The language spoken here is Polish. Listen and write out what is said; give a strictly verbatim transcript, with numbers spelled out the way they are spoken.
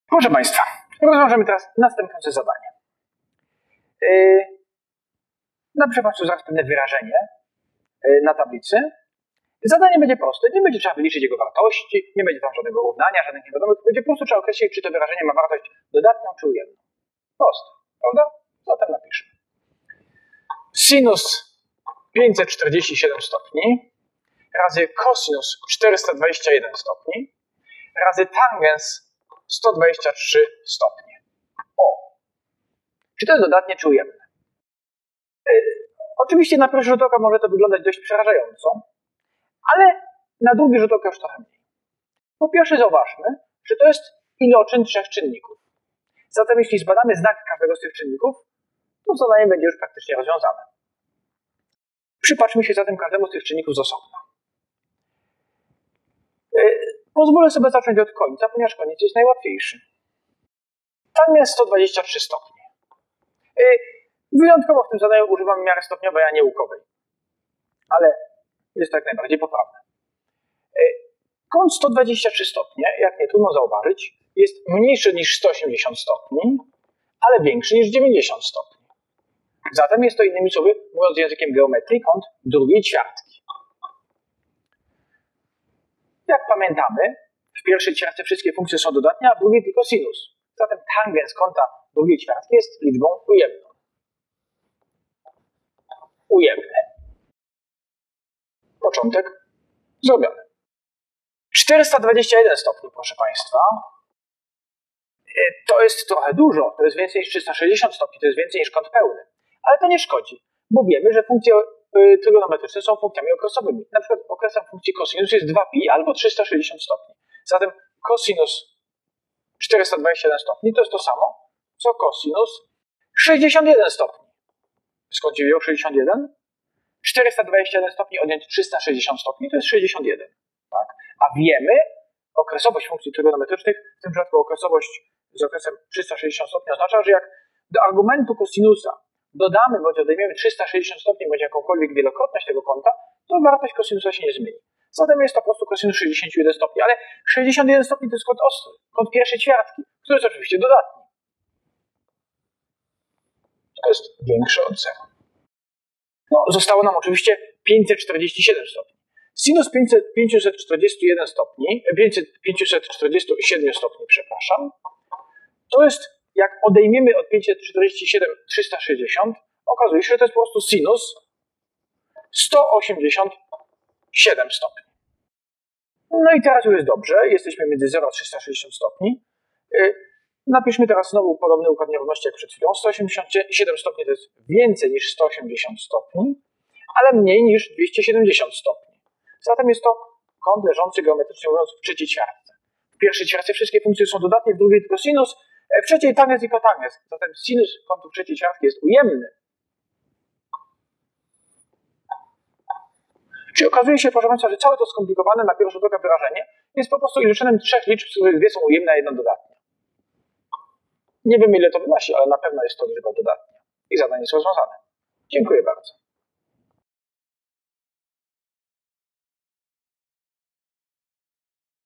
Proszę Państwa, rozwiążemy teraz następujące zadanie. Yy, napiszę Państwu zaraz pewne wyrażenie yy, na tablicy. Zadanie będzie proste, nie będzie trzeba wyliczyć jego wartości, nie będzie tam żadnego równania, żadnych niewiadomych, będzie po prostu trzeba określić, czy to wyrażenie ma wartość dodatnią, czy ujemną. Proste, prawda? Zatem napiszmy. Sinus pięćset czterdzieści siedem stopni razy cosinus czterysta dwadzieścia jeden stopni razy tangens sto dwadzieścia trzy stopnie. O! Czy to jest dodatnie, czy ujemne? Yy, oczywiście na pierwszy rzut oka może to wyglądać dość przerażająco, ale na drugi rzut oka już trochę mniej. Po pierwsze zauważmy, że to jest iloczyn trzech czynników. Zatem jeśli zbadamy znak każdego z tych czynników, to zadanie będzie już praktycznie rozwiązane. Przypatrzmy się zatem każdemu z tych czynników z osobna. Yy, pozwolę sobie zacząć od końca, ponieważ koniec jest najłatwiejszy. Tangens sto dwadzieścia trzy stopnie. Yy, wyjątkowo w tym zadaniu używam miary stopniowej, a nie łukowej. Ale jest to jak najbardziej poprawne. Yy, kąt sto dwadzieścia trzy stopnie, jak nie trudno zauważyć, jest mniejszy niż sto osiemdziesiąt stopni, ale większy niż dziewięćdziesiąt stopni. Zatem jest to, innymi słowy, mówiąc językiem geometrii, kąt drugiej ćwiartki. Jak pamiętamy, w pierwszej ćwiartce wszystkie funkcje są dodatnie, a w drugiej tylko sinus. Zatem tangens kąta drugiej ćwiartki jest liczbą ujemną. Ujemne. Początek zrobiony. czterysta dwadzieścia jeden stopni, proszę Państwa. To jest trochę dużo, to jest więcej niż trzysta sześćdziesiąt stopni, to jest więcej niż kąt pełny. Ale to nie szkodzi, bo wiemy, że funkcje trygonometryczne są funkcjami okresowymi. Na przykład okresem funkcji cosinus jest dwa pi albo trzysta sześćdziesiąt stopni. Zatem cosinus czterysta dwadzieścia jeden stopni to jest to samo, co cosinus sześćdziesiąt jeden stopni. Skąd się wziął sześćdziesiąt jeden? czterysta dwadzieścia jeden stopni odjąć trzysta sześćdziesiąt stopni to jest sześćdziesiąt jeden. Tak? A wiemy, okresowość funkcji trygonometrycznych, w tym przypadku okresowość z okresem trzysta sześćdziesiąt stopni oznacza, że jak do argumentu kosinusa dodamy bądź odejmiemy trzysta sześćdziesiąt stopni bądź jakąkolwiek wielokrotność tego kąta, to wartość kosinusa się nie zmieni. Zatem jest to po prostu kosinus sześćdziesiąt jeden stopni, ale sześćdziesiąt jeden stopni to jest kąt ostry, kąt pierwszej ćwiartki, który jest oczywiście dodatni. To jest większe od zera. No, zostało nam oczywiście pięćset czterdzieści siedem stopni. Sinus pięćset czterdzieści jeden stopni, pięćset czterdzieści siedem stopni, przepraszam, to jest, jak odejmiemy od pięćset czterdzieści siedem trzysta sześćdziesiąt, okazuje się, że to jest po prostu sinus sto osiemdziesiąt siedem stopni. No i teraz już jest dobrze, jesteśmy między zero a trzysta sześćdziesiąt stopni. Napiszmy teraz znowu podobny układ nierówności jak przed chwilą. sto osiemdziesiąt siedem stopni to jest więcej niż sto osiemdziesiąt stopni, ale mniej niż dwieście siedemdziesiąt stopni. Zatem jest to kąt leżący geometrycznie mówiąc w trzeciej ćwiartce. W pierwszej ćwiartce wszystkie funkcje są dodatnie, w drugiej tylko sinus, w trzeciej tangens i kotangens. Zatem sinus kątu trzeciej ćwiartki jest ujemny. Czyli okazuje się, proszę Państwa, że całe to skomplikowane na pierwszy rzut oka wyrażenie jest po prostu iloczenem trzech liczb, z których dwie są ujemne, a jedna dodatnia. Nie wiem, ile to wynosi, ale na pewno jest to liczba dodatnia. I zadanie jest rozwiązane. Dziękuję bardzo.